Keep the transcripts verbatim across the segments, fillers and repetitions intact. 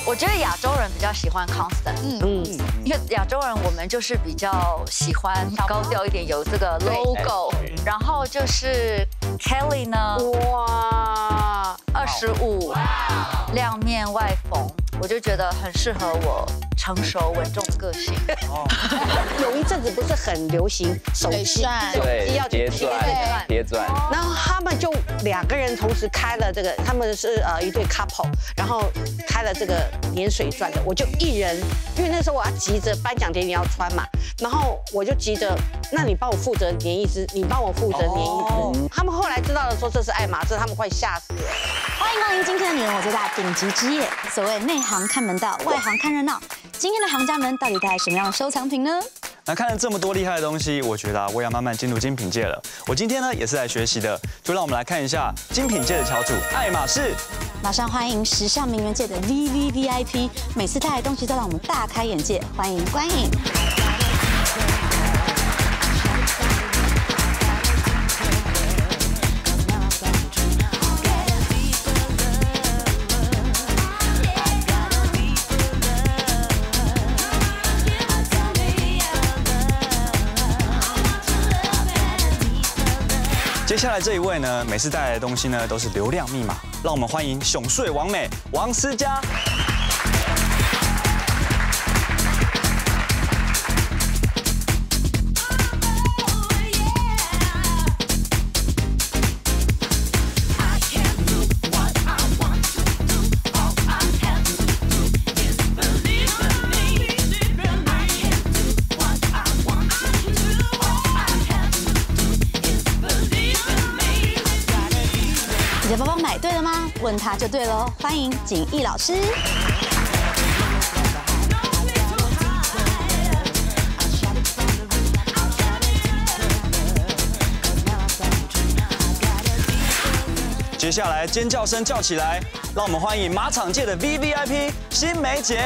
我觉得亚洲人比较喜欢 constant， 嗯嗯，因为亚洲人我们就是比较喜欢高调一点，有这个 logo， 然后就是 Kelly 呢，哇，二十五，亮面外缝，我就觉得很适合我成熟稳重的个性。 有一阵子不是很流行手机， 对，要叠钻，叠钻， 然后他们就两个人同时开了这个，他们是呃一对 couple， 然后开了这个粘水钻的，我就一人，因为那时候我要急着颁奖典礼要穿嘛，然后我就急着，那你帮我负责粘一只，你帮我负责粘一只。他们后来知道了说这是爱马仕，他们快吓死了。 欢迎光临今天的女人我最大顶级之夜，所谓内行看门道，外行看热闹。今天的行家们到底带什么样的收藏品呢？ 那看了这么多厉害的东西，我觉得啊，我也要慢慢进入精品界了。我今天呢也是来学习的，就让我们来看一下精品界的翘楚爱马仕。 马上欢迎时尚名媛界的 V V V I P， 每次带来的东西都让我们大开眼界，欢迎观影。 接下来这一位呢，每次带来的东西呢都是流量密码，让我们欢迎熊睡王美王思佳。 你的包包买对了吗？问他就对喽。欢迎景逸老师。 接下来尖叫声叫起来，让我们欢迎马场界的 V V I P 新梅姐。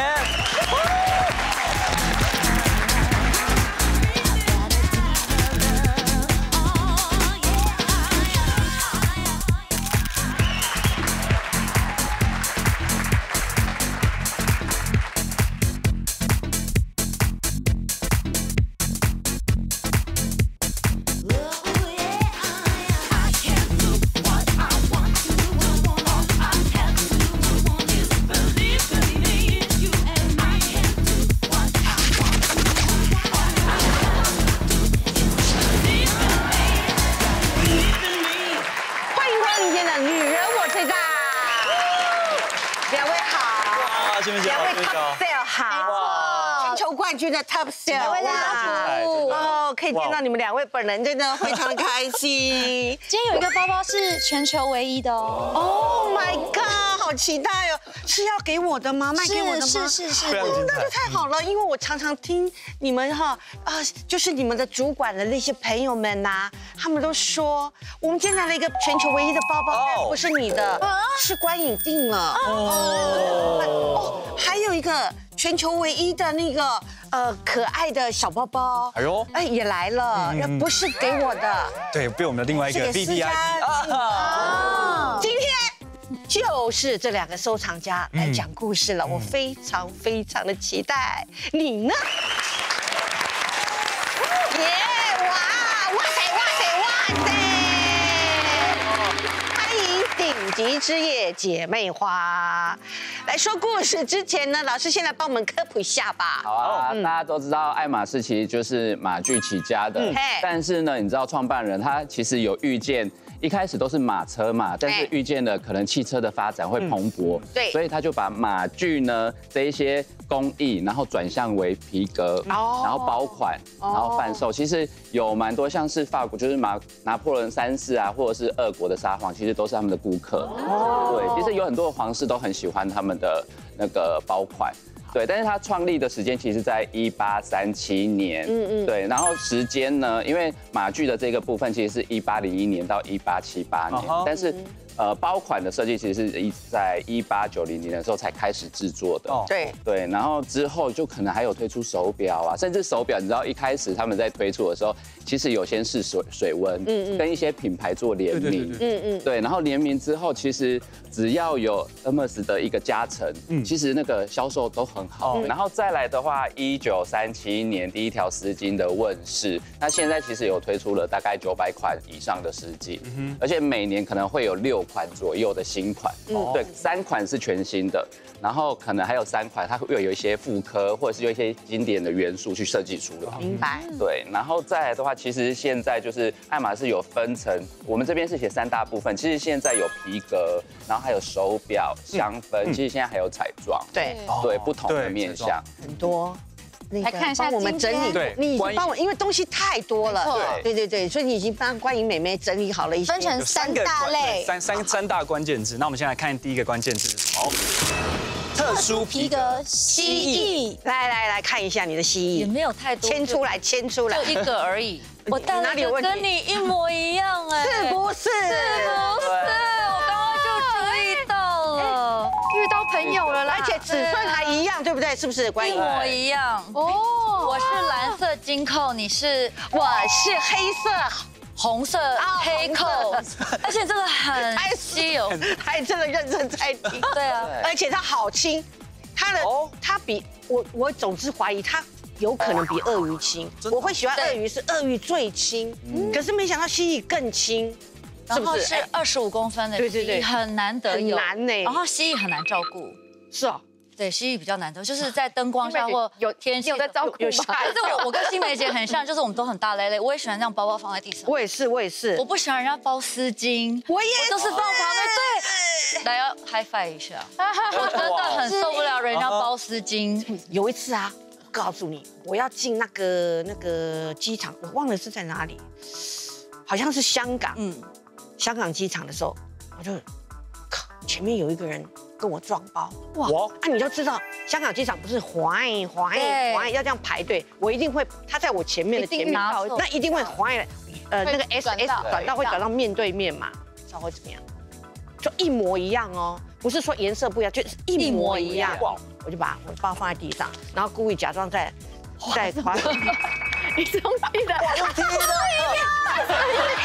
冠军的 top sale， 哦，可以见到你们两位本人，真的非常的开心。 今天有一个包包是全球唯一的哦。 Oh my god， 好期待哦！是要给我的吗？卖给我的吗？ 是是是。 哦，那就太好了，因为我常常听你们哈啊，就是你们的主管的那些朋友们呐，他们都说我们今天拿了一个全球唯一的包包，但不是你的，是关颖定了。哦，还有一个。全球唯一的那个呃可爱的小包包，哎呦，哎也来了，嗯、不是给我的， 对，被我们的另外一个 V V I P 啊。 今天就是这两个收藏家来讲故事了，嗯、我非常非常的期待，你呢？耶、yeah, 哇哇塞哇塞哇塞！欢迎顶级之夜姐妹花。来说故事之前呢，老师先来帮我们科普一下吧。 好啊，嗯、大家都知道爱马仕其实就是马具起家的，嗯、但是呢，你知道创办人他其实有预见，一开始都是马车嘛，但是预见了可能汽车的发展会蓬勃，嗯、对，所以他就把马具呢这一些工艺，然后转向为皮革，哦、然后包款，然后贩售。其实有蛮多像是法国，就是马拿破仑三世啊，或者是俄国的沙皇，其实都是他们的顾客。哦，对，其实有很多的皇室都很喜欢他们的那个包款。对，但是它创立的时间其实在一八三七年，嗯嗯，对，然后时间呢，因为马具的这个部分其实是一八零一年到一八七八年，但是呃，包款的设计其实是一在一八九零年的时候才开始制作的。哦， 对对，然后之后就可能还有推出手表啊，甚至手表，你知道一开始他们在推出的时候，其实有先试水水温，嗯嗯，跟一些品牌做联名，嗯嗯，对，然后联名之后，其实只要有 Hermes 的一个加成，嗯，其实那个销售都很好。然后再来的话，一九三七年第一条丝巾的问世，那现在其实有推出了大概九百款以上的丝巾，而且每年可能会有六款左右的新款，对，三款是全新的，然后可能还有三款它会有一些复刻或者是有一些经典的元素去设计出来。 明白。 对，然后再来的话，其实现在就是爱马仕有分成，我们这边是写三大部分，其实现在有皮革，然后还有手表、香氛，其实现在还有彩妆， 对对，不同的面向很多。 来看一下我们整理， 对， 你已经帮我，因为东西太多了，对对对，所以你已经帮关颖妹妹整理好了一些， 分成三大类， 三三三大关键字。那我们先来看第一个关键字是什么？特殊皮革蜥蜴。 来来来看一下你的蜥蜴， 也没有太多， 牵出来，牵出来， 就一个而已。 我带了个跟你一模一样哎， 是不是？ 是不是？我刚刚就注意到了， 遇到朋友了啦，而且尺寸还一样，对不对？是不是？关颖一模一样哦。我是蓝色金扣，你是我是黑色。 红色黑扣，而且这个很稀有， 还真的认真在听。 对啊， 而且它好轻，它的它比我我总是怀疑它有可能比鳄鱼轻。我会喜欢鳄鱼，是鳄鱼最轻，可是没想到蜥蜴更轻， 是不是？是二十五公分的蜥蜴，很难得有， 很难呢。 然后蜥蜴很难照顾， 是哦。 对，蜥蜴比较难得，就是在灯光下或有天气有在照顾吗？ 可是我我跟新梅姐很像，就是我们都很大咧咧，我也喜欢让包包放在地上。 我也是，我也是。 我不喜欢人家包丝巾， 我也都是放旁边。对，来要 high five 一下。我真的很受不了人家包丝巾。 有一次啊，我告诉你，我要进那个那个机场，我忘了是在哪里，好像是香港。嗯，香港机场的时候，我就靠前面有一个人。跟我撞包哇！啊，你就知道香港机场不是滑滑滑要这样排队，我一定会他在我前面的前面，那一定会滑呃那个 S S 转到会转到面对面嘛，知道会怎么样？就一模一样哦，不是说颜色不一样，就是一模一样。我就把我包放在地上，然后故意假装在在滑。你终于的，我听了，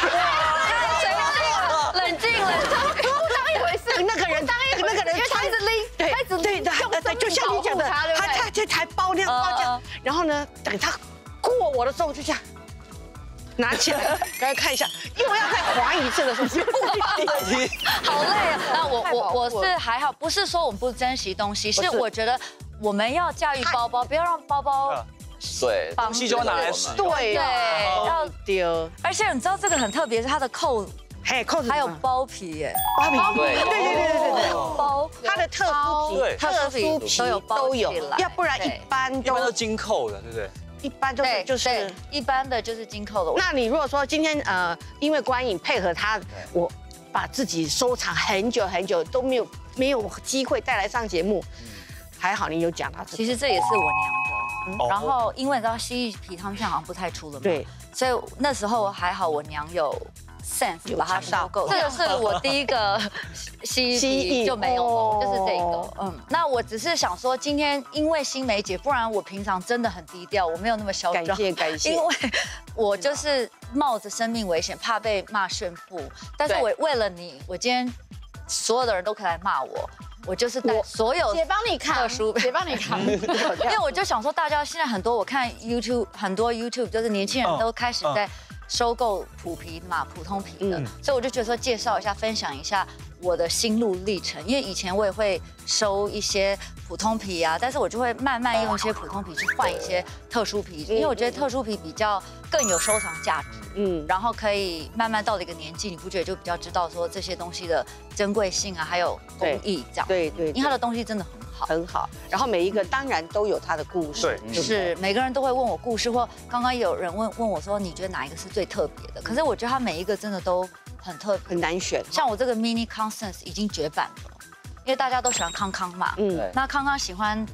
冷静冷静， 当一回事，那个人那个人。 他一直拎， 对，他一直对的，对，就像你讲的，他他这才包那样包这样，然后呢，等他过我的时候就这样拿起来，赶快看一下，又要再滑一次的时候， 好累啊！那我我我是还好，不是说我们不珍惜东西，是我觉得我们要驾驭包包，不要让包包对东西就要拿来使， 对， 要丢。 而且你知道这个很特别，是它的扣。 嘿，扣子还有包皮耶， 包皮， 对对对对对对， 包它的特殊皮、 特殊皮都有都有，要不然一般一般都金扣的，对不对？ 一般都是就是一般的就是金扣的。 那你如果说今天呃，因为关颖配合他，我把自己收藏很久很久都没有没有机会带来上节目，还好你有讲到。 其实这也是我娘的，然后因为你知道蜥蜴皮他们现在好像不太出了嘛， 对， 所以那时候还好我娘有。sense 把它收购，这个是我第一个蜥蜴就没有了，就是这个。嗯，那我只是想说，今天因为新梅姐，不然我平常真的很低调，我没有那么嚣张。 感谢感谢。 因为我就是冒着生命危险，怕被骂炫富，但是我为了你，我今天所有的人都可以来骂我。我就是带所有姐帮你看特殊， 姐帮你看， 因为我就想说，大家现在很多我看 YouTube 很多 YouTube 就是年轻人都开始在。收购普皮嘛，普通皮的，嗯、所以我就觉得说介绍一下，分享一下我的心路历程。因为以前我也会收一些普通皮啊，但是我就会慢慢用一些普通皮去换一些特殊皮，因为我觉得特殊皮比较更有收藏价值。嗯，然后可以慢慢到了一个年纪，你不觉得就比较知道说这些东西的珍贵性啊，还有工艺这样。 对 对, 对， 因为它的东西真的很好， 很好。然后每一个当然都有它的故事， 对， 是每个人都会问我故事，或刚刚有人问问我说，你觉得哪一个是最特别的？可是我觉得它每一个真的都很特别， 很难选。 像我这个 Mini Constance 已经绝版了，因为大家都喜欢康康嘛，嗯，那康康喜欢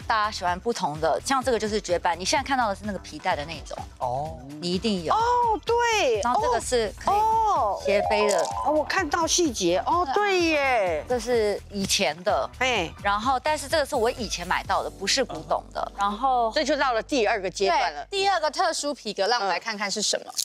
大家喜欢不同的，像这个就是绝版，你现在看到的是那个皮带的那种哦，你一定有哦，对， 然后这个是可以斜背的哦，我看到细节哦，对耶， 这是以前的哎，然后但是这个是我以前买到的，不是古董的，然后这就到了第二个阶段了， 第二个特殊皮革，让我们来看看是什么。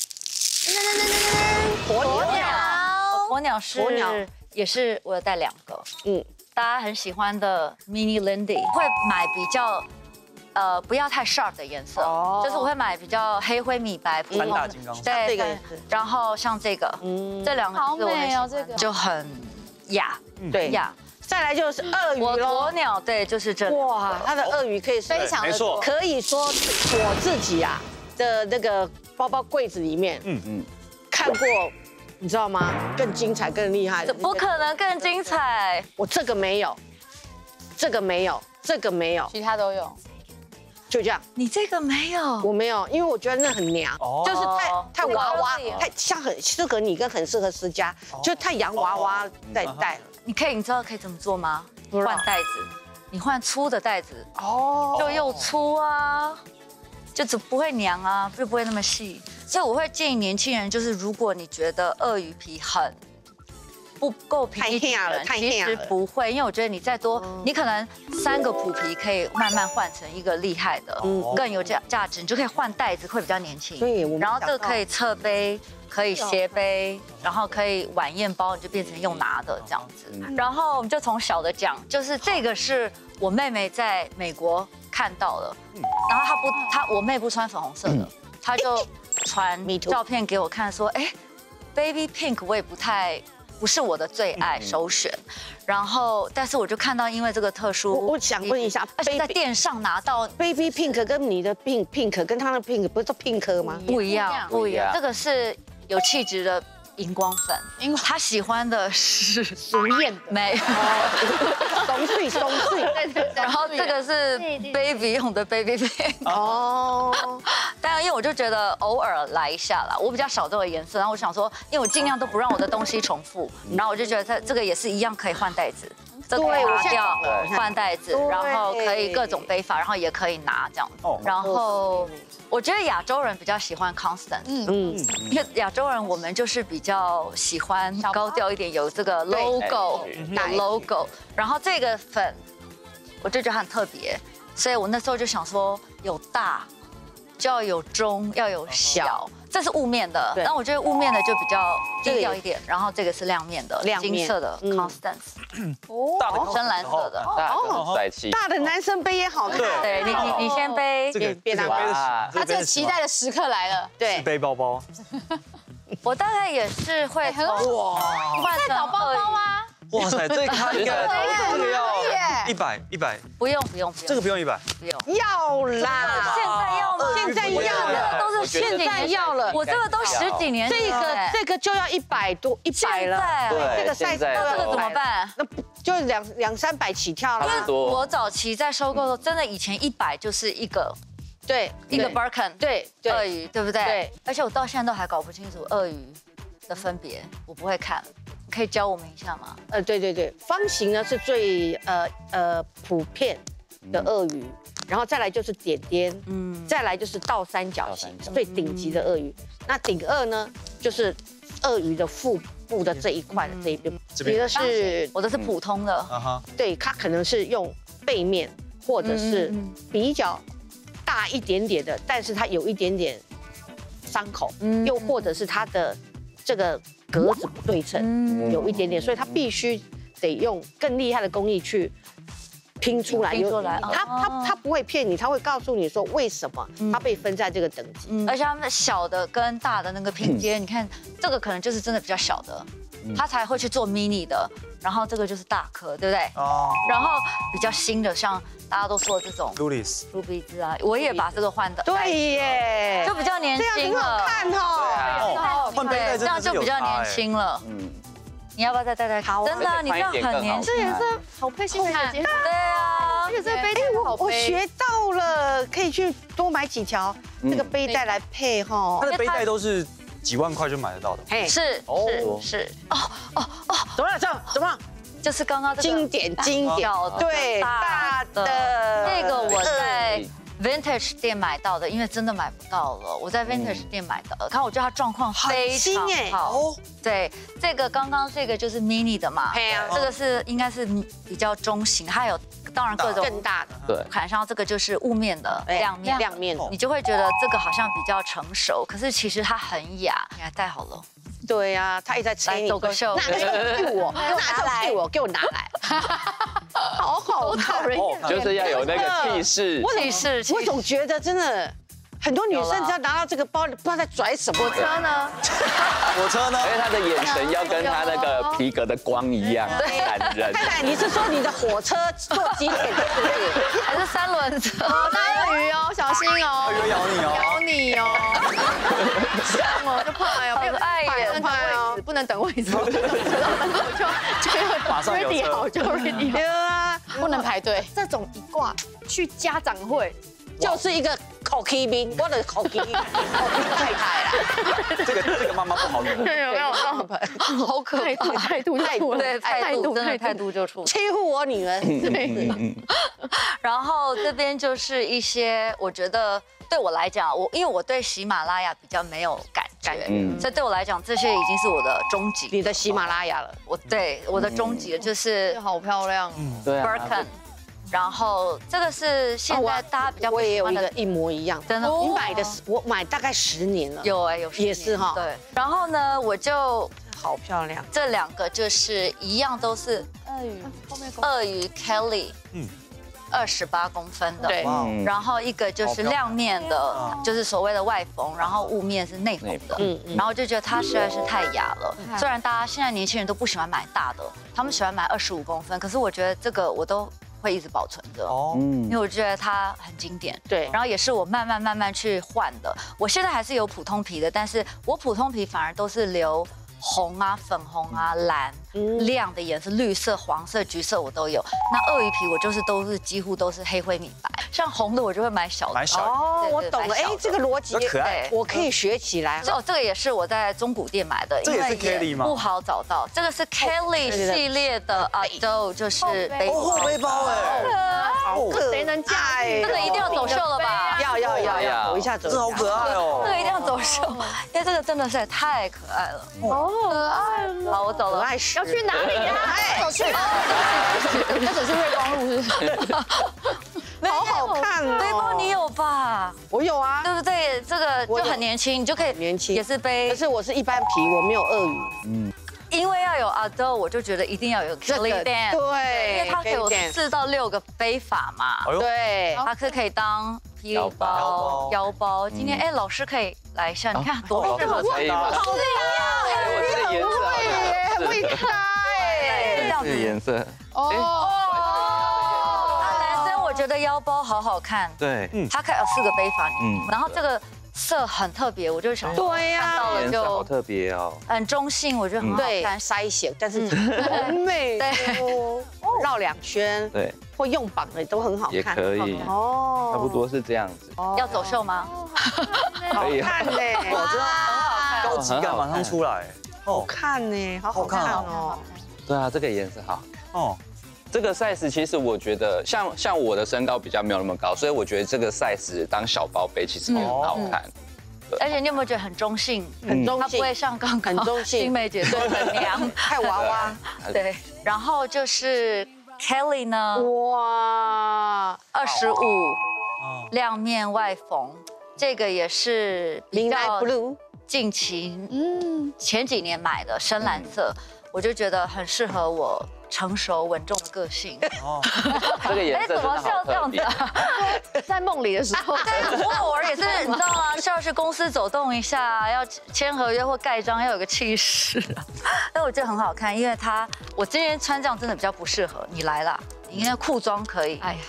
鸵鸟， 鸵鸟是鸵鸟也是我有带两个，嗯。大家很喜欢的 Mini Lindy 会买比较，呃，不要太 sharp 的颜色，就是我会买比较黑灰米白。 三大金刚。 对，这个也是。然后像这个，嗯，这两个好美哦，这个就很雅， 对雅。再来就是鳄鱼鸵鸟，对，就是这。 哇，它的鳄鱼可以非常的多， 可以说我自己啊的那个包包柜子里面，嗯嗯，看过。你知道吗？更精彩、更厉害的， 不可能更精彩。 我这个没有，这个没有，这个没有， 其他都有， 就这样。 你这个没有， 我没有，因为我觉得那很娘，就是太太娃娃，太像很适合你，跟很适合思佳，就太洋娃娃在戴了。 你可以，你知道可以怎么做吗？换袋子，你换粗的袋子，哦，就又粗啊。就只不会娘啊，就不会那么细，所以我会建议年轻人，就是如果你觉得鳄鱼皮很不够平易近人，其实不会，因为我觉得你再多，你可能三个普皮可以慢慢换成一个厉害的，更有价价值，你就可以换袋子，会比较年轻。 对， 然后这个可以侧背，可以斜背，然后可以晚宴包，你就变成用拿的这样子。然后我们就从小的讲，就是这个是我妹妹在美国看到了，然后她不，她我妹不穿粉红色的，她就传照片给我看，说，哎 ，baby pink 我也不太。不是我的最爱首选，然后但是我就看到，因为这个特殊， 我我想问一下， 而且在店上拿到 baby pink 跟你的 pink pink 跟他的 pink 不是都 pink 吗？ 不一样，不一样，这个是有气质的荧光粉，荧光他喜欢的是俗艳没， 松脆松脆， 对对。然后这个是 baby 用的 baby pink 哦，当然因为我就觉得偶尔来一下啦，我比较少这个颜色，然后我想说，因为我尽量都不让我的东西重复，然后我就觉得这这个也是一样可以换袋子，这个可以拿掉换袋子，然后可以各种背法，然后也可以拿这样子，然后。我觉得亚洲人比较喜欢 Constant， 嗯嗯，因为亚洲人我们就是比较喜欢高调一点，有这个 logo， 有 logo， 然后这个粉我就觉得很特别，所以我那时候就想说有大就要有中要有小，这是雾面的，但我觉得雾面的就比较低调一点，然然后这个是亮面的，金色的 Constant， 哦， 深蓝色的， 大的很帅气， 大的男生背也好看， 对你你你先背， 这个别拿背他这个期待的时刻来了， 对，背包包， 我大概也是会从哇， 换在找包包啊。 哇塞，这看一个这个要一百一百， 不用不用不用， 这个不用一百， 不用要啦， 现在要吗？ 现在要了， 都是现在要了，我这个都十几年， 这个这个就要一百多一百了， 对， 这个 size 那这个怎么办？ 那就两两三百起跳了。 因为我早期在收购的时候，真的以前一百就是一个， 对， 一个 Birkin， 对， 鳄鱼，对不对？ 对， 而且我到现在都还搞不清楚鳄鱼的分别，我不会看。可以教我们一下吗？ 呃，对对对，方形呢是最呃呃普遍的鳄鱼，然后再来就是点点，嗯，再来就是倒三角形，最顶级的鳄鱼。那顶鳄呢，就是鳄鱼的腹部的这一块的这一边，别的是我的是普通的， 啊哈， 对，它可能是用背面或者是比较大一点点的，但是它有一点点伤口，又或者是它的这个。格子不对称，有一点点，所以它必须得用更厉害的工艺去拼出来。 拼出来， 它它它不会骗你，它会告诉你说为什么它被分在这个等级。 而且它们小的跟大的那个拼接，你看这个可能就是真的比较小的，它才会去做 mini 的，然后这个就是大颗，对不对？哦。然后比较新的，像大家都说的这种 Lulis 猪鼻子啊，我也把这个换的。 对耶， 就比较年轻了， 这样很好看哦。换背带这样就比较年轻了。嗯，你要不要再戴戴看？真的，你这样很年轻。 这颜色好配新姐姐。 对啊， 而且这个背带好背。我学到了，可以去多买几条这个背带来配哈。 它的背带都是几万块就买得到的。 是是是。哦哦哦， 怎么样？这样怎么样？ 就是刚刚这个经典经典，对，大的？ 这个我在 Vintage 店买到的，因为真的买不到了。我在 Vintage 店买的，看我觉得它状况非常好。对，这个刚刚这个就是 mini 的嘛，这个是应该是比较中型，它有当然各种更大的。 对， 看上这个就是雾面的亮面， 亮面， 你就会觉得这个好像比较成熟，可是其实它很雅。你来戴好了。 对呀，他一直在催你走个秀， 拿给我，拿给我，给我拿来，好好看， 就是要有那个气势， 气势。 我总觉得真的。很多女生只要拿到这个包，不知道在拽什么。 火车呢？ 火车呢？ 因为她的眼神要跟她那个皮革的光一样感人。 太太，你是说你的火车坐几点是不是？ 还是三轮车？ 大鳄鱼哦，小心哦， 鳄鱼咬你哦， 咬你哦。这样哦，就怕呀， 不爱也怕哦，不能等位置，不能等位置，就就马上有 ready 好就 ready 好。 啊， 不能排队。这种一挂去家长会。 就是一个口气兵，我的口气，口气太太啦。 这个这个妈妈不好用。 有没有？ 好可怕， 态度态度对态度真的态度就出。 欺负我女儿。 对。 然后这边就是一些，我觉得对我来讲，我因为我对喜马拉雅比较没有感觉，所以对我来讲，这些已经是我的终极。 你的喜马拉雅了。 我对我的终极就是好漂亮。 对 Birkin。然后这个是现在大家比较我也有一个一模一样， 真的。 你买的是我买大概十年了， 有哎有也是哈。 对。然后呢，我就好漂亮， 这两个就是一样都是鳄鱼，后面鳄鱼 Kelly， 嗯，二十八公分的， 对。 然后一个就是亮面的，就是所谓的外缝，然后雾面是内缝的，嗯嗯。然后就觉得它实在是太雅了。虽然大家现在年轻人都不喜欢买大的，他们喜欢买二十五公分，可是我觉得这个我都。会一直保存着哦，因为我觉得它很经典，对，然后也是我慢慢慢慢去换的。我现在还是有普通皮的，但是我普通皮反而都是留红啊、粉红啊、蓝、亮的颜色，绿色、黄色、橘色我都有。那鳄鱼皮我就是都是几乎都是黑灰米白，像红的我就会买小的。 买小哦，我懂了，哎，这个逻辑可爱， 我可以学起来。 哦，这个也是我在中古店买的， 这也是 Kelly 吗？ 不好找到，这个是 Kelly 系列的 Ado， 就是背包。 背包哎， 好可谁能驾驭？ 这个一定要走秀了吧？ 要要要要，走一下走。 这好可爱哦， 这个一定要走秀，因为这个真的是太可爱了。 好可爱。 好，我走了。 要去哪里呀？走去哪？那只是瑞光路，是不是？ 好好看哦！ 背包你有吧？ 我有啊， 对不对？这个就很年轻，你就可以年轻， 也是背。 可是我是一般皮，我没有鳄鱼。嗯。 因为要有 Ado， 我就觉得一定要有 Kelly Dan， 对， 因为它可以有四到六个背法嘛。 对， 它是可以当霹雳包、腰包。今天哎，老师可以来一下，你看多适合， 好厉害！我这个颜色很会搭哎， 这样子颜色哦。男生我觉得腰包好好看， 对， 嗯，它可以有四个背法，嗯，然后这个。色很特别，我就想对呀， 看到了就好特别哦， 很中性，我觉得很好看， 筛选，但是很美，对，绕两圈， 对， 或用绑的都很好看， 也可以哦，差不多是这样子。 要走秀吗？ 好看呢， 哇，真的很好看，高级感马上出来， 好看呢，好好看哦。 对啊，这个颜色好哦。这个 size 其实我觉得像像我的身高比较没有那么高，所以我觉得这个 size 当小包背其实也很好看。 而且你有没有觉得很中性？ 很中性， 它不会像刚刚很中性。 新梅姐对很娘， 太娃娃。 对，然后就是 Kelly 呢， 哇， 二十五，亮面外缝，这个也是比较近期，嗯，前几年买的深蓝色，我就觉得很适合我。成熟稳重的个性，哦， 这个颜色真的好特别。哎，怎么是要这样子啊？在梦里的时候， 对，我偶尔也是，你知道吗？是要去公司走动一下，要签合约或盖章，要有个气势。但我觉得很好看，因为它，我今天穿这样真的比较不适合。你来啦，你那裤装可以。哎呀。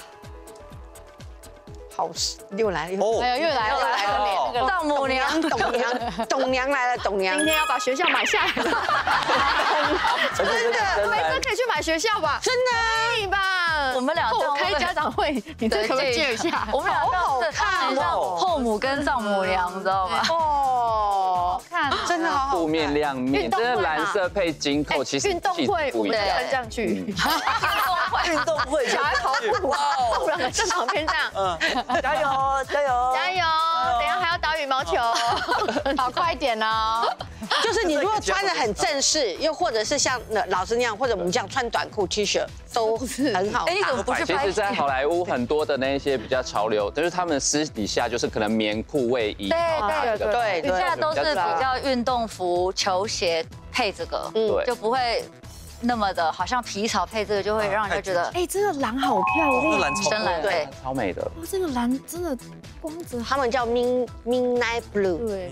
好，又来了，又哎呀，又来了，来了， 那个丈母娘， 董娘，董娘来了，董娘， 今天要把学校买下来了，真的，梅珍可以去买学校吧？ 真的， 可以吧？ 我们俩后开家长会，你这可不可以借一下？ 我们俩好看，像后母跟丈母娘，你知道吗？ 哦，看， 真的好好看， 雾面亮面，真的蓝色配金扣，其实运动会我们穿上去，运动运动会小孩跑步，哇哦，两个在旁边这样， 嗯，加油加油加油！等一下还要打羽毛球，跑快一点哦。 就是你如果穿得很正式，又或者是像老师那样，或者我们这样穿短裤 T 恤，都很好看。 哎，怎么不是其实，在好莱坞很多的那一些比较潮流，就是他们私底下就是可能棉裤、卫衣， 对对对对， 现在都是比较运动服、球鞋配这个， 对， 就不会那么的，好像皮草配这个就会让人家觉得， 哎，这个蓝好漂亮， 蓝深蓝，对， 超美的。 哇，这个蓝真的光泽， 他们叫 Min Midnight Blue， 对。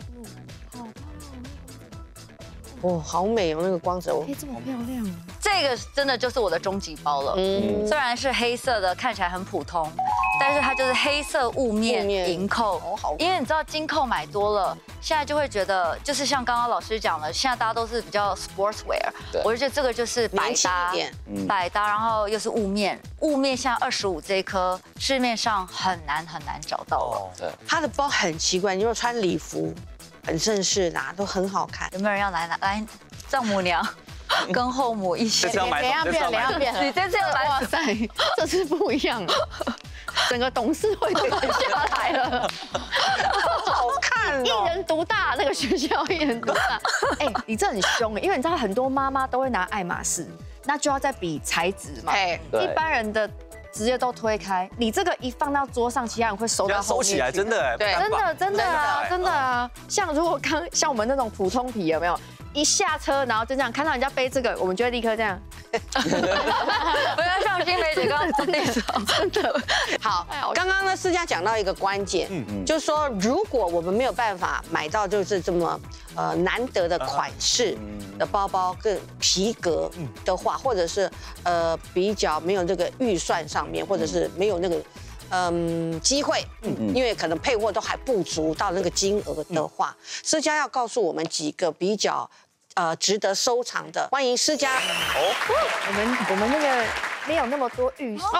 哇，好美哦，那个光泽， 哎，这么漂亮啊！ 这个真的就是我的终极包了。嗯，虽然是黑色的，看起来很普通，但是它就是黑色雾面银扣。因为你知道金扣买多了，现在就会觉得，就是像刚刚老师讲的，现在大家都是比较 sportswear， 我就觉得这个就是百搭，百搭，然后又是雾面，雾面像二十五这一颗，市面上很难很难找到了。 对， 它的包很奇怪，你如果穿礼服。很正式拿都很好看， 有没有人要来拿来丈母娘跟后母一起？ 等一下变，等一下变， 你这次要来， 哇塞，这次不一样了，整个董事会都下来了， 好看， 一人独大，那个学校一人独大。哎，你这很凶哎，因为你知道很多妈妈都会拿爱马仕，那就要再比材质嘛，一般人的。直接都推开，你这个一放到桌上，其他人会收到后面。 收起来，真的， 对，真的真的啊，真的啊。像如果刚像我们那种普通皮有没有？一下车，然后就这样看到人家背这个，我们就会立刻这样。 不要像新梅姐刚刚那种， 真的。 好，刚刚呢，思佳讲到一个关键，嗯嗯，就是说，如果我们没有办法买到就是这么呃难得的款式的包包跟皮革的话，或者是呃比较没有这个预算上面，或者是没有那个。嗯，机会，嗯，因为可能配货都还不足到那个金额的话，思佳要告诉我们几个比较呃值得收藏的。欢迎思佳。哦， 我们我们那个没有那么多预算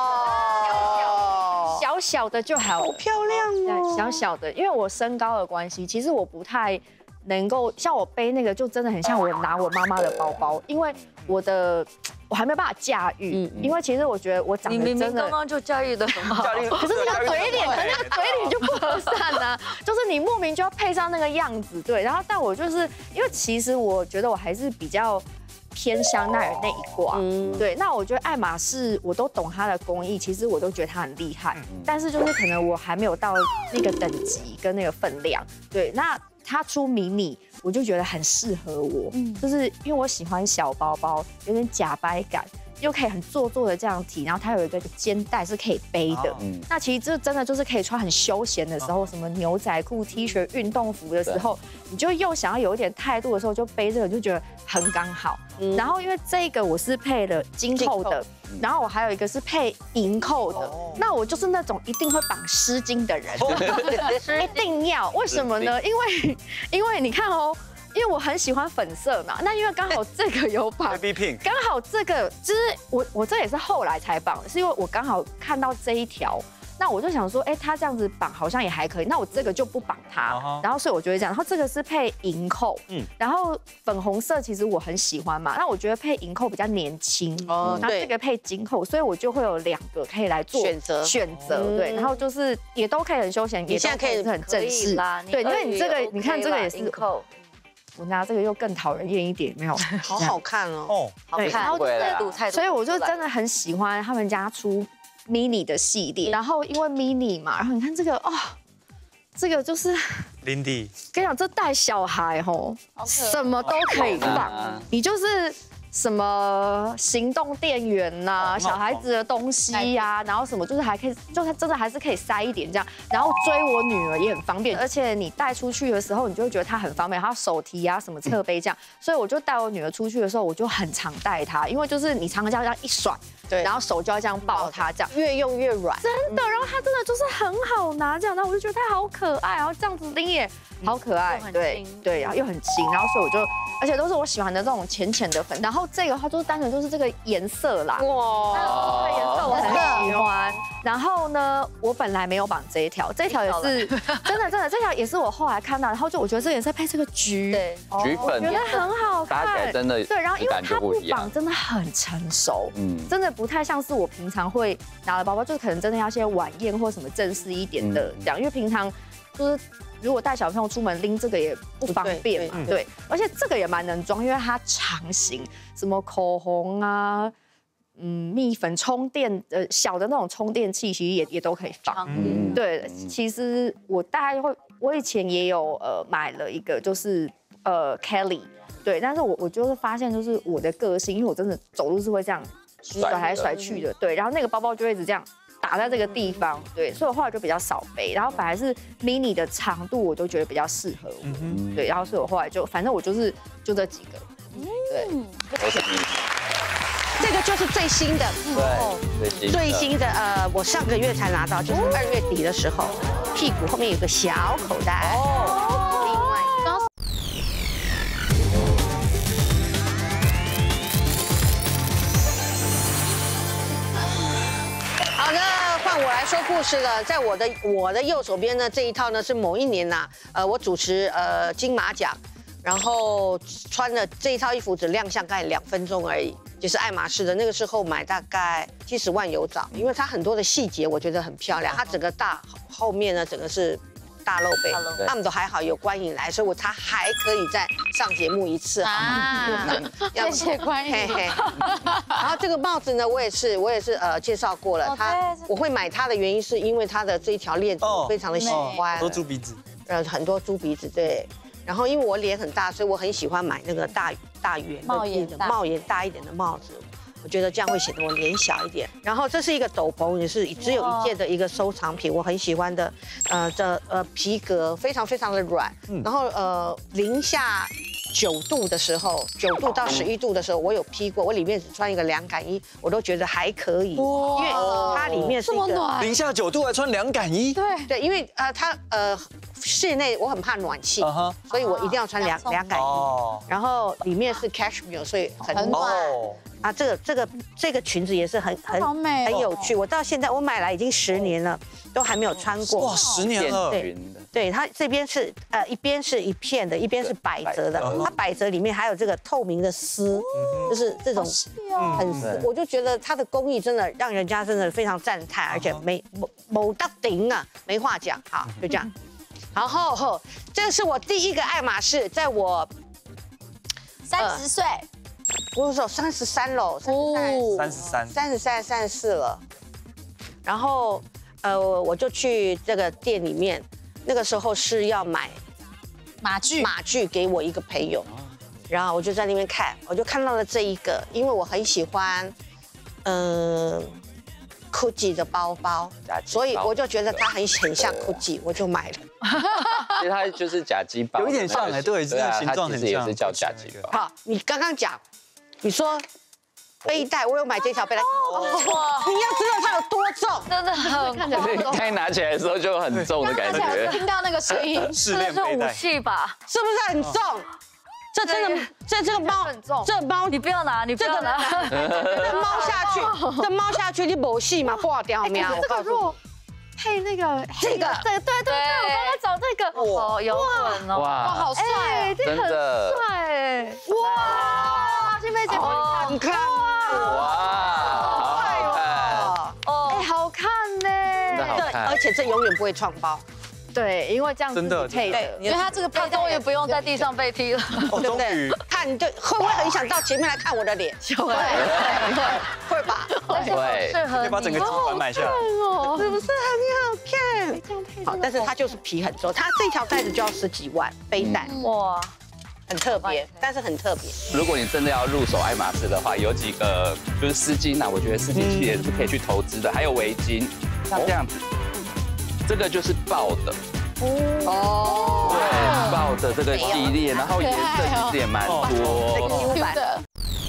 哦，小小的就好， 好漂亮哦， 小小的，因为我身高的关系，其实我不太能够像我背那个，就真的很像我拿我妈妈的包包，因为我的。我还没有办法驾驭，因为其实我觉得我长得真的， 你明明刚刚就驾驭的很好， 可是那个嘴脸，可是那个嘴脸就不和善啊，就是你莫名就要配上那个样子，对。然后，但我就是因为其实我觉得我还是比较偏香奈儿那一挂，对。那我觉得爱马仕我都懂它的工艺，其实我都觉得它很厉害，但是就是可能我还没有到那个等级跟那个分量，对。那它出迷你。我就觉得很适合我，嗯，就是因为我喜欢小包包，有点假掰感，又可以很做作的这样提，然后它有一个肩带是可以背的，嗯，那其实这真的就是可以穿很休闲的时候，什么牛仔裤、T 恤、运动服的时候，你就又想要有一点态度的时候，就背这个就觉得很刚好。嗯，然后因为这个我是配了金扣的，然后我还有一个是配银扣的，那我就是那种一定会绑丝巾的人，一定要。为什么呢？因为因为你看哦。因为我很喜欢粉色嘛，那因为刚好这个有绑，刚好这个就是我我这也是后来才绑的，是因为我刚好看到这一条，那我就想说，哎，它这样子绑好像也还可以，那我这个就不绑它，然后所以我就会这样，然后这个是配银扣，嗯，然后粉红色其实我很喜欢嘛，那我觉得配银扣比较年轻，哦，然后这个配金扣，所以我就会有两个可以来做选择选择，对，然后就是也都可以很休闲，也现在可以很正式啦，对，因为你这个你看这个也是银扣。我拿这个又更讨人厌一点，没有？ 好好看哦， 好看，然后就是所以我就真的很喜欢他们家出 mini 的系列。然后因为 mini 嘛，然后你看这个哦，这个就是林迪， 跟你讲，这带小孩吼，什么都可以放，你就是。什么行动电源呐、啊，小孩子的东西呀、啊，然后什么就是还可以，就是真的还是可以塞一点这样，然后追我女儿也很方便，而且你带出去的时候，你就会觉得它很方便，还有手提啊什么侧背这样，所以我就带我女儿出去的时候，我就很常带她，因为就是你常常这样一甩，对，然后手就要这样抱她这样， 越用越软， 真的，然后她真的就是很好拿这样，然后我就觉得她好可爱，然后这样子拎也好可爱，对对，然后又很轻，然后所以我就，而且都是我喜欢的这种浅浅的粉，然后这个的话就是单纯就是这个颜色啦，哇，这个颜色我很喜欢，然然后呢，我本来没有绑这一条，这条也是真的真的，这条也是我后来看到，然后就我觉得这颜色配这个橘， 对， 橘粉觉得很好看， 搭起来真的对，然后因为它不一样绑真的很成熟，嗯，真的不太像是我平常会拿的包包，就是可能真的要些晚宴或什么正式一点的这样，因为平常就是如果带小朋友出门拎这个也不方便嘛，对，而且这个也蛮能装，因为它长形，什么口红啊。嗯，蜜粉充电呃小的那种充电器，其实也也都可以放。嗯，对，其实我大概会，我以前也有呃买了一个，就是呃 Kelly， 对，但是我我就是发现就是我的个性，因为我真的走路是会这样甩来甩去的，对，然后那个包包就会一直这样打在这个地方，对，所以我后来就比较少背，然后本来是 mini 的长度我都觉得比较适合我，对，然后所以我后来就反正我就是就这几个，对， 都是 mini。 这个就是最新的， 对， 最新的，呃，我上个月才拿到，就是二月底的时候，屁股后面有个小口袋。哦，另外刚。好的，换我来说故事了。在我的我的右手边呢，这一套呢是某一年呐，呃，我主持呃金马奖，然后穿了这一套衣服只亮相大概两分钟而已。就是爱马仕的，那个时候买大概七十万有找，因为它很多的细节我觉得很漂亮，它整个大后面呢整个是大露背，他们都还好有观影来，所以我它还可以再上节目一次啊！ 谢谢观影。 然后这个帽子呢，我也是我也是呃介绍过了，它我会买它的原因是因为它的这一条链子我非常的喜欢， 多猪鼻子， 呃很多猪鼻子对。然后因为我脸很大，所以我很喜欢买那个大大圆的帽檐帽檐大一点的帽子，我觉得这样会显得我脸小一点。然后这是一个斗篷，也是只有一件的一个收藏品，我很喜欢的，呃的呃皮革非常非常的软，然后呃零下九度的时候，九度到十一度的时候，我有披过，我里面只穿一个凉感衣，我都觉得还可以，因为它里面是一个零下九度还穿凉感衣， 对对，因为呃它呃。室内我很怕暖气， uh huh. 所以我一定要穿凉凉感衣。Oh. 然后里面是 cashmere， 所以很暖。Oh. 啊，这个这个这个裙子也是很很很有趣。我到现在我买来已经十年了，都还没有穿过。 哇，十年了。 对，对，它这边是呃一边是一片的，一边是百褶的。它百褶里面还有这个透明的丝，就是这种很丝。我就觉得它的工艺真的让人家真的非常赞叹，而且没某某到顶啊，没话讲。好，就这样。然后后，这是我第一个爱马仕，在我三十岁， 我说三十三喽， 三十三， 三十三、三十四了。然后呃，我就去这个店里面，那个时候是要买马具， 马具给我一个朋友，然后我就在那边看，我就看到了这一个，因为我很喜欢，嗯。Gucci 的包包，所以我就觉得它很很像 Gucci， 我就买了。 其实它就是假鸡包， 有一点像哎，对，这个形状很像， 也是叫假鸡包。 好，你刚刚讲，你说背带，我有买这条背带，哇，你要知道它有多重， 真的很重。 刚拿起来的时候就很重的感觉， 听到那个声音， 这是武器吧？ 是不是很重？这真的，这这个猫很重， 这猫你不要拿，你不要拿， 这猫下去，这猫下去你没戏嘛，挂掉喵！ 这个如果配那个这个， 对对对，我刚才找这个， 哦，有滚哦， 哇， 好帅， 这很帅哎，哇，金梅姐， 你看， 哇，好看哦，哎，好看呢， 对，而且这永远不会撞包。 对，因为这样真的配的， 因为它这个它终于不用在地上被踢了， 对不对？看你就会不会很想到前面来看我的脸？ 会会会吧？ 会， 可以把整个机板买下来， 是不是很好看？ 这样配好，但是它就是皮很重，它这条带子就要十几万背带， 哇， 很特别，但是很特别。 如果你真的要入手爱马仕的话，有几个就是丝巾啊，我觉得丝巾其实也是可以去投资的，还有围巾，像这样子。这个就是豹的哦，对，豹的这个系列，然后颜色其实也蛮多的。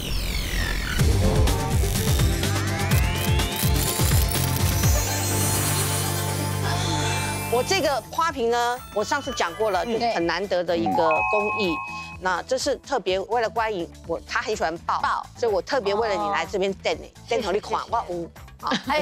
我这个花瓶呢，我上次讲过了，就是很难得的一个工艺。那这是特别为了观影，我他很喜欢豹，所以我特别为了你来这边等你，等头你款我有哎，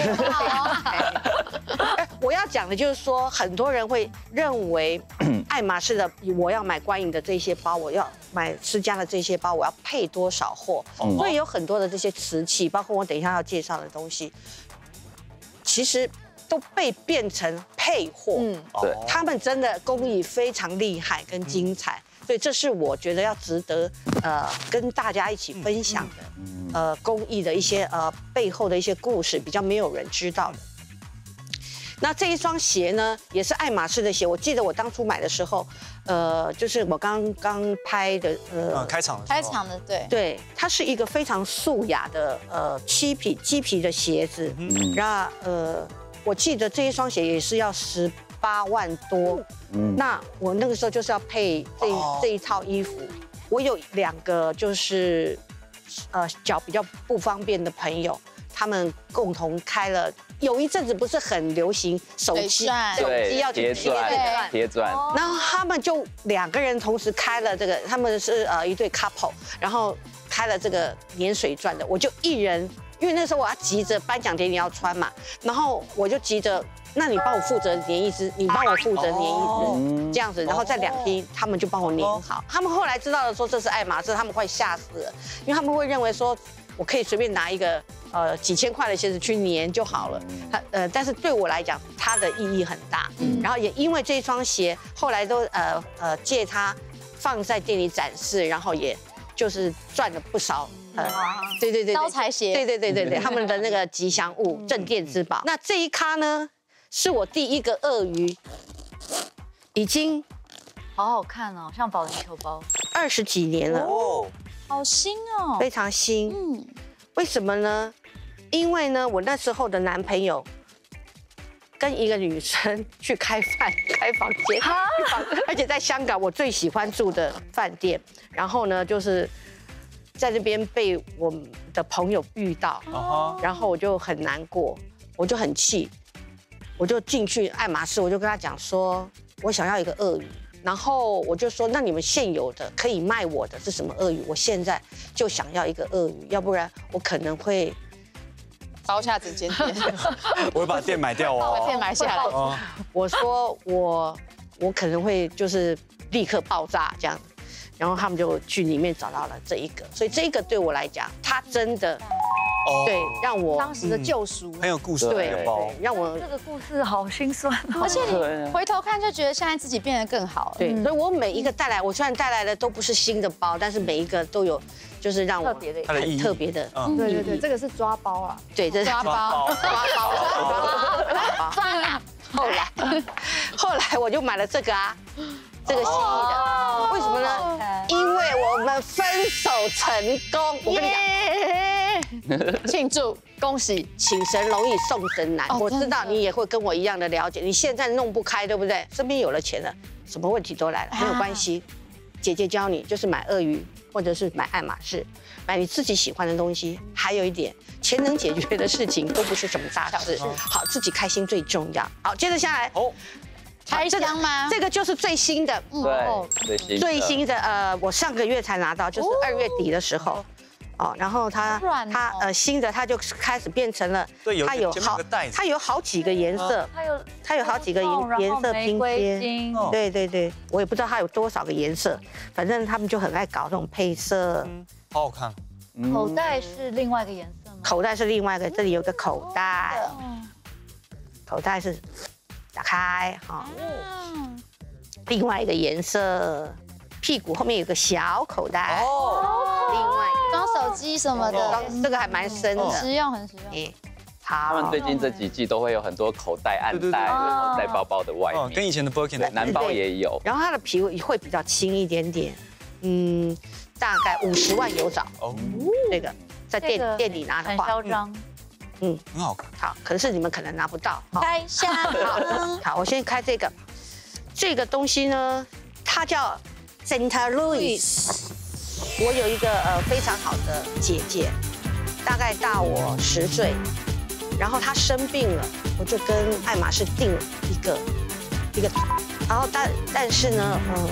我要讲的就是说，很多人会认为爱马仕的我要买观影的这些包，我要买施加的这些包，我要配多少货？所以有很多的这些瓷器，包括我等一下要介绍的东西，其实都被变成配货。嗯， 对， 他们真的工艺非常厉害跟精彩。所以这是我觉得要值得呃跟大家一起分享的，呃工艺的一些呃背后的一些故事，比较没有人知道的。那这一双鞋呢，也是爱马仕的鞋。我记得我当初买的时候，呃，就是我刚刚拍的呃开场的开场的对对，它是一个非常素雅的呃漆皮鸡皮的鞋子。嗯，那呃，我记得这一双鞋也是要十八万多。嗯，那我那个时候就是要配这这一套衣服。我有两个就是呃脚比较不方便的朋友，他们共同开了。有一阵子不是很流行手机，手机要去贴钻，贴钻。 然后他们就两个人同时开了这个，他们是呃一对 couple， 然后开了这个粘水钻的。我就一人，因为那时候我要急着颁奖典礼要穿嘛，然后我就急着。那你帮我负责粘一只，你帮我负责粘一只，这样子，然后再两批，他们就帮我粘好。他们后来知道了说这是爱马仕，他们快吓死了，因为他们会认为说我可以随便拿一个呃几千块的鞋子去粘就好了。它呃，但是对我来讲，它的意义很大。然后也因为这双鞋，后来都呃呃借它放在店里展示，然后也就是赚了不少。呃，对对对， 招财鞋， 对对对对对，他们的那个吉祥物、镇店之宝。那这一咖呢？是我第一个鳄鱼，已经好好看哦，像保龄球包， 二十几年了，哦， 好新哦， 非常新。嗯，为什么呢？因为呢，我那时候的男朋友跟一个女生去开饭开房间，而且在香港我最喜欢住的饭店，然后呢，就是在那边被我的朋友遇到，然后我就很难过，我就很气。我就进去爱马仕，我就跟他讲说，我想要一个鳄鱼，然后我就说，那你们现有的可以卖我的是什么鳄鱼？我现在就想要一个鳄鱼，要不然我可能会包下整间店， 我会把店买掉哦， 把店买下来。 我说我我可能会就是立刻爆炸这样，然后他们就去里面找到了这一个，所以这一个对我来讲，它真的。对，让我当时的救赎很有故事， 对，让我这个故事好心酸， 而且你回头看就觉得现在自己变得更好了。 对，所以我每一个带来，我虽然带来的都不是新的包，但是每一个都有就是让我特别的很特别的。 对对对，这个是抓包啊， 对，这是抓包， 抓包，抓包。后来，后来我就买了这个啊，这个蜥蜴的，为什么呢？因为我们分手成功，我跟你讲。 庆祝， 恭喜！请神容易送神难。我知道你也会跟我一样的了解。你现在弄不开，对不对？身边有了钱了，什么问题都来了，没有关系。姐姐教你，就是买鳄鱼，或者是买爱马仕，买你自己喜欢的东西。还有一点，钱能解决的事情都不是什么大事。好，自己开心最重要。好，接着下来。哦。 开箱吗？ 这个就是最新的。 对，最新。 最新的，呃，我上个月才拿到，就是二月底的时候。哦，然后它它呃新的它就开始变成了，它有好它有好几个颜色，它有它有好几个颜颜色拼接，对对对，我也不知道它有多少个颜色，反正他们就很爱搞这种配色， 好好看。 口袋是另外一个颜色吗？ 口袋是另外一个，这里有个口袋，口袋是打开哈，另外一个颜色，屁股后面有个小口袋哦，另外。 装手机什么的， 这个还蛮深的， 实用很实用。 好，他们最近这几季都会有很多口袋、暗袋，在包包的外面， 跟以前的 Birkin 男包也有。 然后它的皮会比较轻一点点，嗯，大概五十万有找。哦，这个在店店里拿的话， 很嚣张， 嗯， 很好看。 好，可是你们可能拿不到。 开箱。 好，我先开这个，这个东西呢，它叫 Santa Louis。我有一个呃非常好的姐姐，大概大我十岁，然后她生病了，我就跟爱马仕订了一个一个，然后但但是呢，嗯，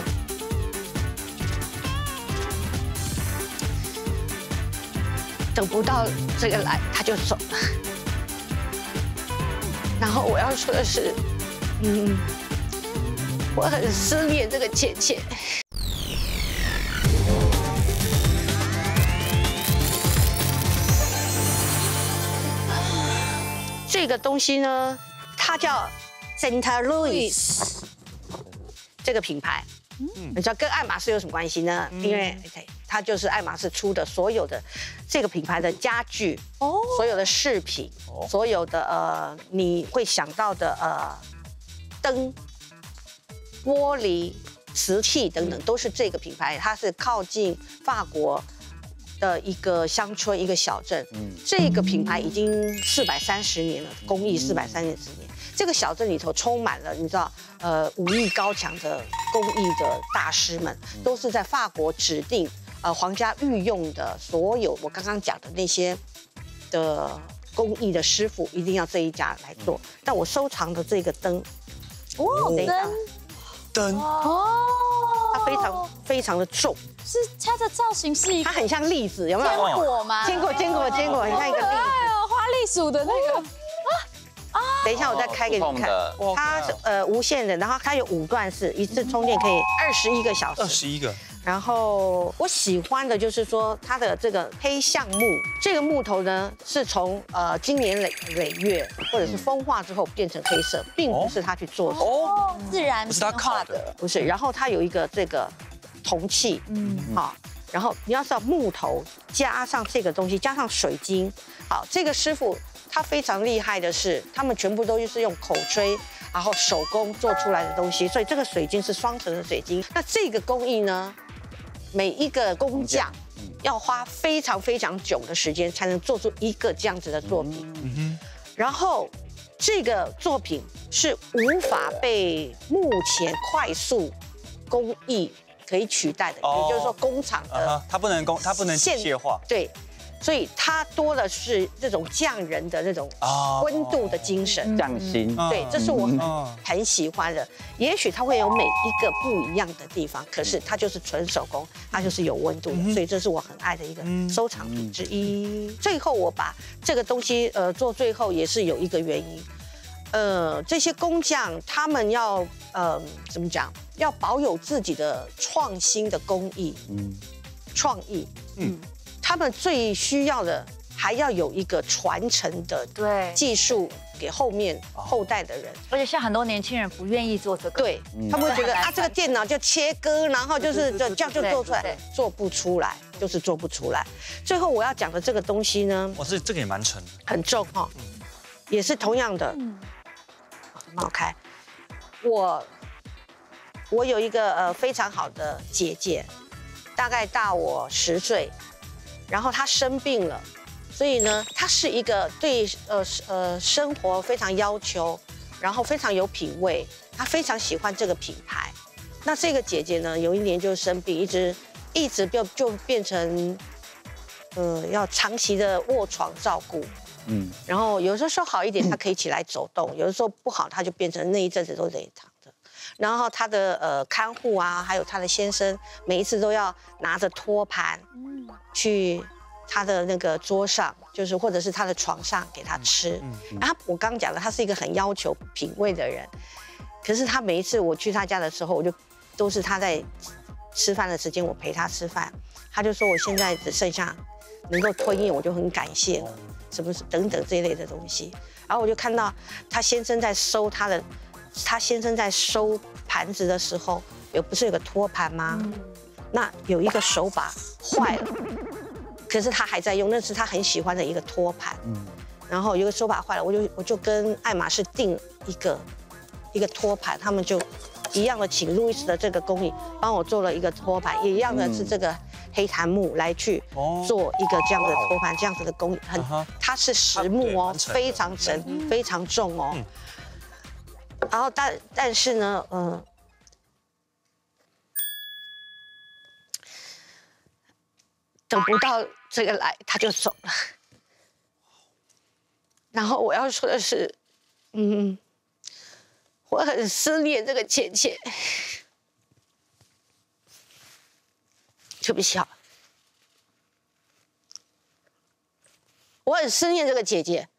等不到这个来，她就走了。 后我要说的是，嗯，我很思念这个姐姐。这个东西呢，它叫 Santa Louis 这个品牌。你知道跟爱马仕有什么关系呢？因为它就是爱马仕出的所有的这个品牌的家具，哦，所有的饰品，所有的呃你会想到的呃灯、玻璃、瓷器等等，都是这个品牌。它是靠近法国的一个乡村、一个小镇。嗯，这个品牌已经四百三十年了，工艺四百三十年。这个小镇里头充满了你知道，呃，武艺高强的工艺的大师们，都是在法国指定呃皇家御用的所有我刚刚讲的那些的工艺的师傅，一定要这一家来做。但我收藏的这个灯，哦，灯灯哦， 它非常非常的重， 是它的造型是一个， 它很像栗子，有没有？ 坚果吗？ 坚果，坚果，坚果，很像一个栗子。 花栗鼠的那个。 等一下，我再开给你看。它呃无线的，然后它有五段式，一次充电可以二十一个小时。 二十一个。 然后我喜欢的就是说它的这个黑橡木，这个木头呢是从呃经年累累月或者是风化之后变成黑色，并不是它去做的哦，自然不是它烤的， 不是。然后它有一个这个铜器，嗯，好。然后你要知道木头加上这个东西，加上水晶，好，这个师傅。他非常厉害的是，他们全部都是用口吹，然后手工做出来的东西，所以这个水晶是双层的水晶。那这个工艺呢，每一个工匠要花非常非常久的时间才能做出一个这样子的作品。嗯、然后这个作品是无法被目前快速工艺可以取代的，哦、也就是说工厂的、uh ， 它不能工，它不能机械化， 对。所以它多的是这种匠人的这种温度的精神， 匠心。 对，这是我很很喜欢的。也许它会有每一个不一样的地方，可是它就是纯手工，它就是有温度的，所以这是我很爱的一个收藏品之一。最后我把这个东西呃做最后也是有一个原因，呃，这些工匠他们要呃怎么讲，要保有自己的创新的工艺，嗯，创意，嗯。他们最需要的还要有一个传承的对技术给后面后代的人， 而且像很多年轻人不愿意做这个， 对他们会觉得啊，这个电脑就切割，然后就是就这样就做出来，做不出来，就是做不出来。最后我要讲的这个东西呢， 哇，这这个也蛮沉的， 很重哈，也是同样的，很好开。我我有一个呃非常好的姐姐，大概大我十岁。然后他生病了，所以呢，他是一个对呃呃生活非常要求，然后非常有品味，他非常喜欢这个品牌。那这个姐姐呢，有一年就生病，一直一直就就变成呃要长期的卧床照顾，嗯，然后有的时候好一点，她可以起来走动；有的时候不好，她就变成那一阵子都得躺着。然后她的呃看护啊，还有她的先生，每一次都要拿着托盘。去他的那个桌上，就是或者是他的床上给他吃。然后我刚刚讲的，他是一个很要求品味的人，可是他每一次我去他家的时候，我就都是他在吃饭的时间，我陪他吃饭，他就说我现在只剩下能够吞咽，我就很感谢了，什么等等这一类的东西。然后我就看到他先生在收他的，他先生在收盘子的时候，有不是有个托盘吗？那有一个手把坏了，可是他还在用，那是他很喜欢的一个托盘。嗯，然后有一个手把坏了，我就我就跟爱马仕订一个一个托盘，他们就一样的请路易斯的这个工艺帮我做了一个托盘，也一样的是这个黑檀木来去做一个这样的托盘，这样子的工艺很，它是实木哦，非常沉，非常重哦。然后但但是呢，嗯。等不到这个来，他就走了。然后我要说的是，嗯，我很思念这个姐姐。对不起啊，我很思念这个姐姐，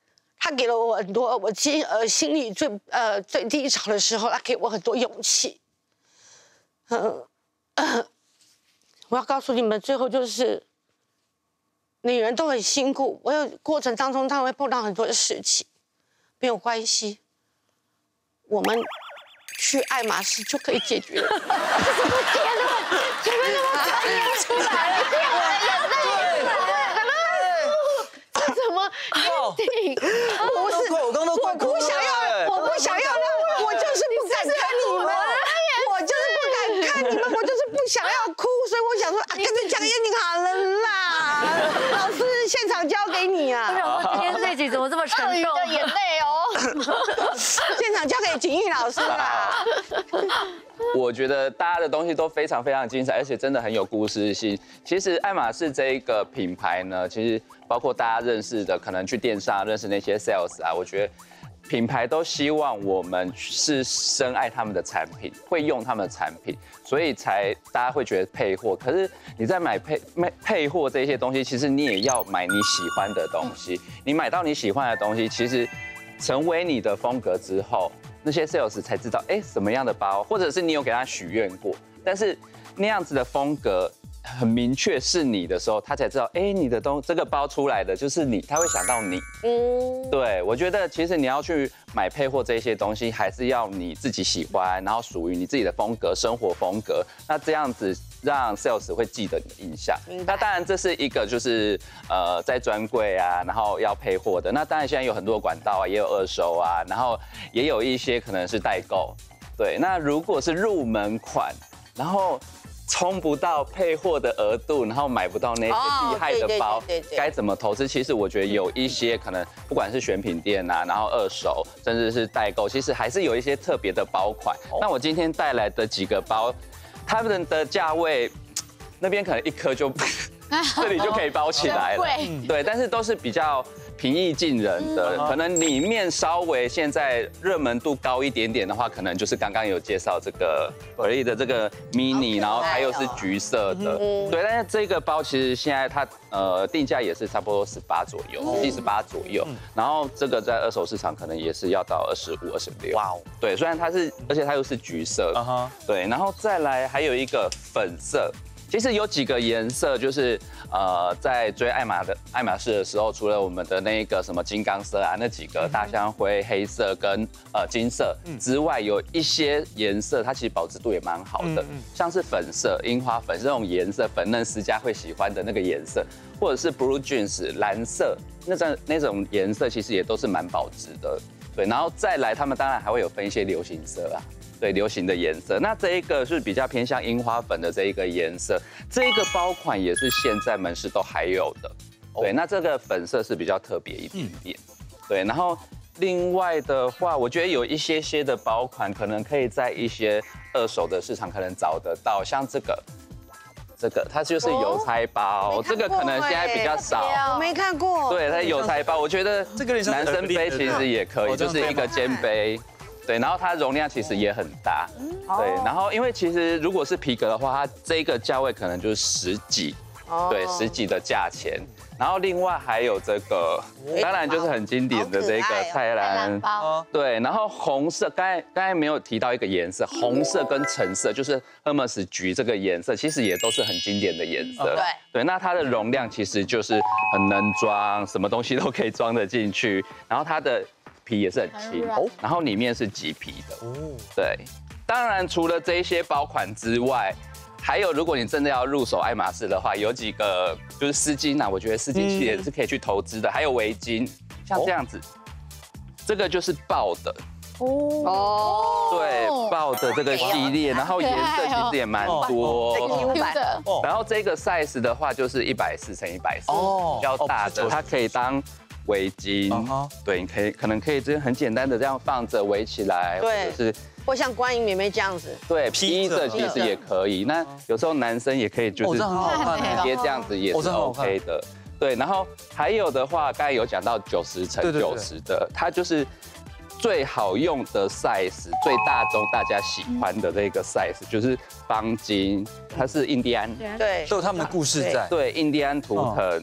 他给了我很多，我心呃心里最呃最低潮的时候，他给我很多勇气。嗯、呃呃，我要告诉你们，最后就是，女人都很辛苦，我有过程当中，她会碰到很多的事情，没有关系，我们去爱马仕就可以解决了。这什么结论？前面那么感人出来了，我的眼泪出来了，这什么？不是，我刚都我不想要，我不想要，我就是不敢看你们，我就是不敢看你们，我就是不想要哭，所以我想说啊，干脆讲眼睛好了啦。老师，现场交给你啊！ 我想说今天这集怎么这么沉重的眼泪哦？ 现场交给景玉老师啦。 我觉得大家的东西都非常非常精彩，而且真的很有故事性。其实爱马仕这一个品牌呢，其实包括大家认识的，可能去电商认识那些 sales 啊，我觉得品牌都希望我们是深爱他们的产品，会用他们的产品，所以才大家会觉得配货。可是你在买配配配货这些东西，其实你也要买你喜欢的东西。你买到你喜欢的东西，其实成为你的风格之后，那些 sales 才知道，哎，什么样的包，或者是你有给他许愿过，但是那样子的风格很明确是你的时候，他才知道，哎，你的东这个包出来的就是你，他会想到你。嗯，对，我觉得其实你要去买配货这些东西，还是要你自己喜欢，然后属于你自己的风格、生活风格，那这样子让 sales 会记得你的印象。那当然这是一个就是呃在专柜啊，然后要配货的。那当然现在有很多管道啊，也有二手啊，然后也有一些可能是代购。对，那如果是入门款，然后冲不到配货的额度，然后买不到那些厉害的包，该怎么投资？其实我觉得有一些可能，不管是选品店啊，然后二手，甚至是代购，其实还是有一些特别的包款。那我今天带来的几个包，他们的价位，那边可能一颗就这里就可以包起来了，对，但是都是比较平易近人的，可能里面稍微现在热门度高一点点的话，可能就是刚刚有介绍这个可丽的这个 mini， 然后它又是橘色的，对，但是这个包其实现在它呃定价也是差不多十八左右，十七十八左右，然后这个在二手市场可能也是要到二十五、二十六，哇哦，对，虽然它是，而且它又是橘色，对，然后再来还有一个粉色。其实有几个颜色，就是呃，在追爱马的爱马仕的时候，除了我们的那个什么金刚色啊，那几个大香灰、黑色跟呃金色之外，有一些颜色它其实保值度也蛮好的，像是粉色、樱花粉这种颜色，粉嫩私家会喜欢的那个颜色，或者是 blue jeans 蓝色那种那种颜色，其实也都是蛮保值的。对，然后再来，他们当然还会有分一些流行色啊。对，流行的颜色，那这一个是比较偏向樱花粉的这一个颜色，这一个包款也是现在门市都还有的。对，那这个粉色是比较特别一点点。对，然后另外的话，我觉得有一些些的包款，可能可以在一些二手的市场可能找得到，像这个。这个它就是邮差包，这个可能现在比较少， 我没看过。 对，它邮差包，我觉得这个男生背其实也可以，就是一个肩背。对，然后它容量其实也很大，对，然后因为其实如果是皮革的话，它这个价位可能就是十几，对，十几的价钱。然后另外还有这个，当然就是很经典的这个菜篮包，对，然后红色，刚才刚才没有提到一个颜色，红色跟橙色，就是 Hermes 橘这个颜色，其实也都是很经典的颜色，对，对，那它的容量其实就是很能装，什么东西都可以装得进去，然后它的皮也是很轻，然后里面是麂皮的，对，当然除了这些包款之外。还有，如果你真的要入手爱马仕的话，有几个就是丝巾啊，我觉得丝巾其实也是可以去投资的。还有围巾，像这样子，这个就是豹的哦，对，豹的这个系列，然后颜色其实也蛮多。然后这个 size 的话就是一百四乘一百四，比较大的，它可以当围巾。对，你可以可能可以这样很简单的这样放着围起来，或者是。 或像观音妹妹这样子， 对，披着其实也可以。那有时候男生也可以，就是直接这样子也是 OK 的。对，然后还有的话，刚才有讲到九十乘九十的，它就是最好用的 size， 最大众大家喜欢的那个 size， 就是方巾，它是印第安， 对， 都有他们的故事在。 对，印第安图腾。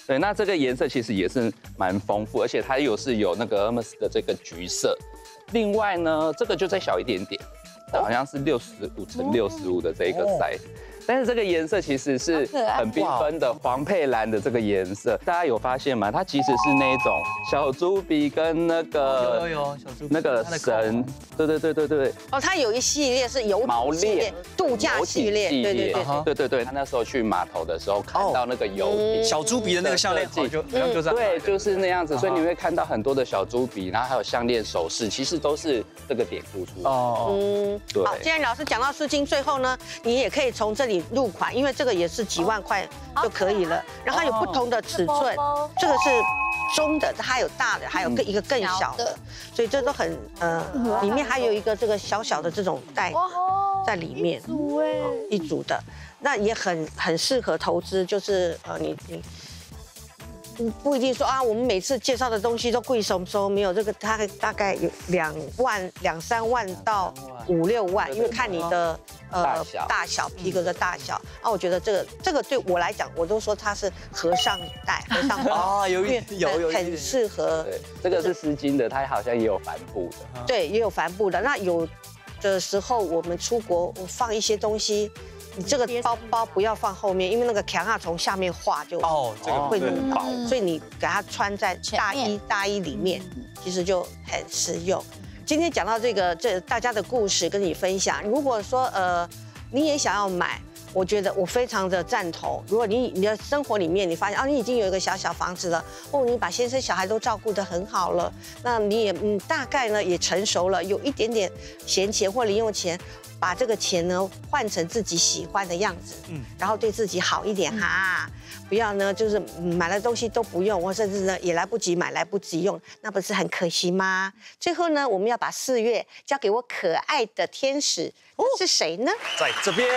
对，那这个颜色其实也是蛮丰富，而且它又是有那个 Hermes 的这个橘色。另外呢，这个就再小一点点，好像是六十五乘六十五的这一个 size。但是这个颜色其实是很缤纷的黄配蓝的这个颜色，大家有发现吗？它其实是那种小猪鼻跟那个有有有小猪鼻那个神，对对对对对。 哦，它有一系列是游毛链度假系列，对对对对对对。他那时候去码头的时候看到那个游艇小猪鼻的那个项链，就就这样。 对，就是那样子，所以你会看到很多的小猪鼻，然后还有项链首饰，其实都是这个典故出来。哦，嗯， 对。好，既然老师讲到丝巾，最后呢，你也可以从这里入款，因为这个也是几万块就可以了。然后它有不同的尺寸，这个是中的，它有大的，还有更一个更小的，所以这都很呃，里面还有一个这个小小的这种袋在里面，一组的，那也很很适合投资，就是呃你你。不不一定说啊，我们每次介绍的东西都贵松松，没有这个，它大概有两万、两三万到五六万，因为看你的呃大小皮革的大小。啊，我觉得这个这个对我来讲，我都说它是和尚袋、和尚包啊，有一有有很适合。 对，这个是丝巾的，它好像也有帆布的。 对，也有帆布的。那有的时候我们出国，我放一些东西。你这个包包不要放后面，因为那个强啊从下面画就哦，这个会弄薄，所以你给它穿在大衣大衣里面，其实就很实用。今天讲到这个，这大家的故事跟你分享。如果说呃你也想要买，我觉得我非常的赞同。如果你你的生活里面你发现啊你已经有一个小小房子了，哦你把先生小孩都照顾得很好了，那你也嗯大概呢也成熟了，有一点点闲钱或零用钱。把这个钱呢换成自己喜欢的样子，嗯，然后对自己好一点哈，不要呢就是买了东西都不用，或甚至呢也来不及买，来不及用，那不是很可惜吗？最后呢，我们要把四月交给我可爱的天使，是谁呢？ 在这边，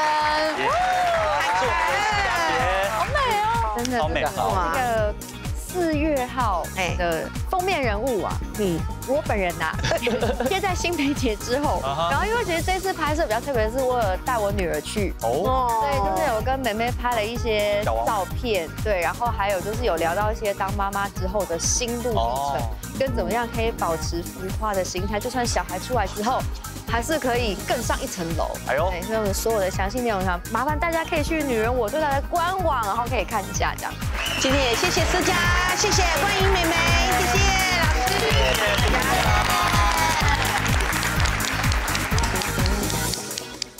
好美哦，真的， 好美哇，这个四月号的封面人物啊，嗯，我本人呐，贴在新培节之后，然后因为其实这次拍摄比较特别，是我有带我女儿去，哦，对，就是有跟妹妹拍了一些照片，对，然后还有就是有聊到一些当妈妈之后的心路历程，跟怎么样可以保持浮夸的心态，就算小孩出来之后。还是可以更上一层楼。哎呦，对，所以我们所有的详细内容上，麻烦大家可以去女人我最大的官网，然后可以看一下这样。 今天也谢谢思佳，谢谢欢迎妹妹，谢谢老师。